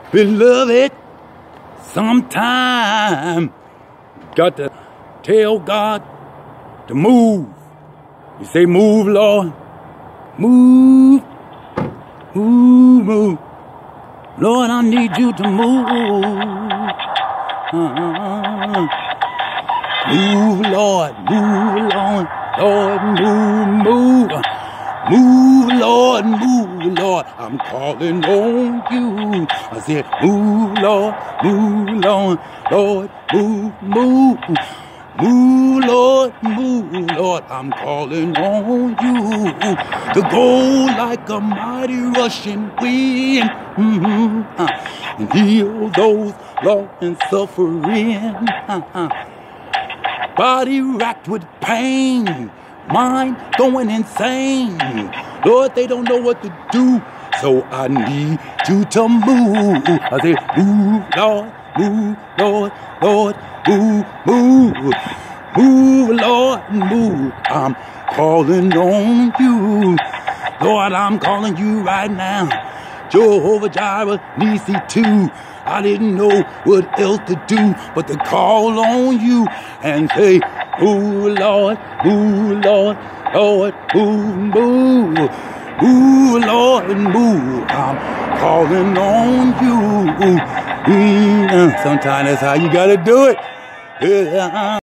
Beloved, sometime got to tell God to move. You say, move, Lord. Move. Move, move. Lord, I need you to move. Move, Lord. Move, Lord. Lord, move, move. Move, Lord, move, Lord. I'm calling on you. I said, move, Lord, move, Lord. Lord, move, move. Move, Lord, move, Lord. I'm calling on you to go like a mighty rushing wind and heal those lost and suffering. Body racked with pain, mind going insane. Lord, they don't know what to do, so I need you to move. I say, move, Lord, move, Lord, Lord, move, move. Move, Lord, move. I'm calling on you. Lord, I'm calling you right now. Jehovah Jireh, Nisi too. I didn't know what else to do but to call on you and say, move, Lord, move, Lord, Lord, move, move. Move, Lord, move. I'm calling on you. Sometimes that's how you gotta do it.